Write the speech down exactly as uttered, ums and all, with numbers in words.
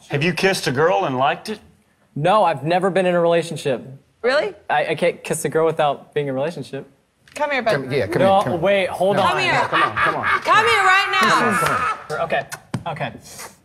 Have you kissed a girl and liked it? No, I've never been in a relationship. Really? I, I can't kiss a girl without being in a relationship. Come here, buddy. Come, yeah, come no, here. Come wait, hold no. on. Come here. Come on, come on. Come here right now. Come on, come on. Okay, okay.